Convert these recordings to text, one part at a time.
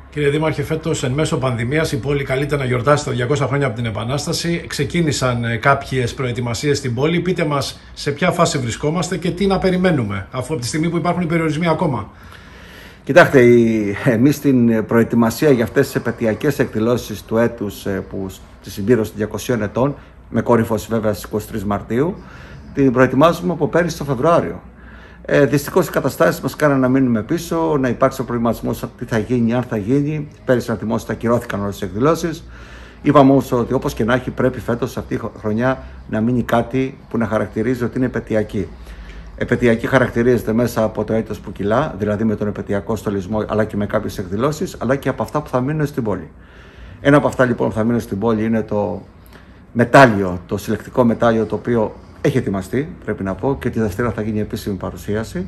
Κύριε Δήμαρχε, φέτος εν μέσω πανδημίας η πόλη καλείται να γιορτάσει τα 200 χρόνια από την Επανάσταση. Ξεκίνησαν κάποιες προετοιμασίες στην πόλη. Πείτε μας σε ποια φάση βρισκόμαστε και τι να περιμένουμε, αφού από τη στιγμή που υπάρχουν οι περιορισμοί ακόμα. Κοιτάξτε, εμείς στην προετοιμασία για αυτές τις επετειακές εκδηλώσεις του έτους τη συμπλήρωση 200 ετών, με κόρυφος βέβαια στις 23 Μαρτίου, την προετοιμάζουμε από πέρυσι το Φεβρουάριο. Δυστυχώς οι καταστάσεις μας κάνανε να μείνουμε πίσω, να υπάρξει ο προβληματισμός τι θα γίνει, αν θα γίνει. Πέρυσι, να θυμόσαστε, ακυρώθηκαν όλες τις εκδηλώσεις. Είπαμε όμως ότι όπως και να έχει, πρέπει φέτος αυτή η χρονιά να μείνει κάτι που να χαρακτηρίζει ότι είναι επετειακή. Επετειακή χαρακτηρίζεται μέσα από το έτος που κυλά, δηλαδή με τον επετειακό στολισμό, αλλά και με κάποιες εκδηλώσεις, αλλά και από αυτά που θα μείνουν στην πόλη. Ένα από αυτά λοιπόν που θα μείνουν στην πόλη είναι το μετάλλιο, το συλλεκτικό μετάλλιο, το οποίο έχει ετοιμαστεί, πρέπει να πω, και τη Δευτέρα θα γίνει η επίσημη παρουσίαση.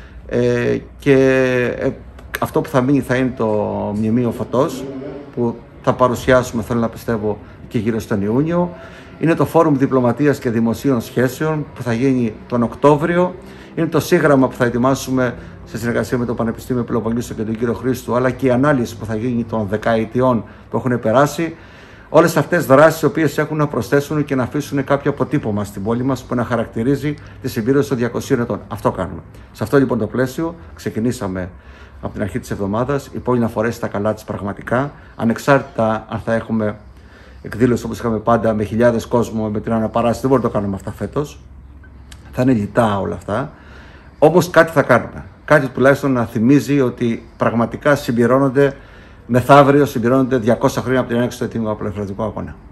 Αυτό που θα μείνει θα είναι το μνημείο φωτός, που θα παρουσιάσουμε, θέλω να πιστεύω, και γύρω στον Ιούνιο. Είναι το Φόρουμ Διπλωματίας και Δημοσίων Σχέσεων που θα γίνει τον Οκτώβριο. Είναι το σύγγραμμα που θα ετοιμάσουμε σε συνεργασία με το Πανεπιστήμιο Πελοποννήσου και τον κύριο Χρήστου, αλλά και η ανάλυση που θα γίνει των δεκαετιών που έχουν περάσει. Όλες αυτές δράσεις οι οποίες έχουν να προσθέσουν και να αφήσουν κάποιο αποτύπωμα στην πόλη μας που να χαρακτηρίζει τη συμπλήρωση των 200 ετών. Αυτό κάνουμε. Σε αυτό λοιπόν το πλαίσιο ξεκινήσαμε από την αρχή της εβδομάδας η πόλη να φορέσει τα καλά της πραγματικά, ανεξάρτητα αν θα έχουμε εκδήλωση όπως είχαμε πάντα με χιλιάδες κόσμο με την αναπαράσταση. Δεν μπορούμε να το κάνουμε αυτά φέτος. Θα είναι λιτά όλα αυτά. Όμως κάτι θα κάνουμε. Κάτι τουλάχιστον να θυμίζει ότι πραγματικά συμπληρώνονται, μεθαύριο συμπληρώνονται 200 χρόνια από την έναρξη του Εθνικού Απελευθερωτικού Αγώνα.